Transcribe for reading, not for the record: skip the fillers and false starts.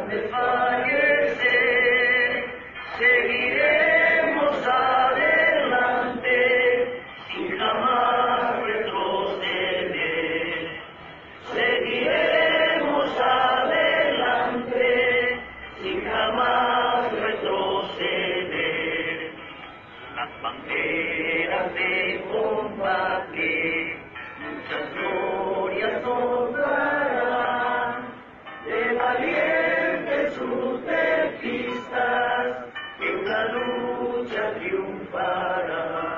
de fallecer, seguiremos adelante sin jamás retroceder. Seguiremos adelante sin jamás retroceder. Las banderas de combate muchas glorias nos darán, de valientes sus defensas que una lucha triunfará.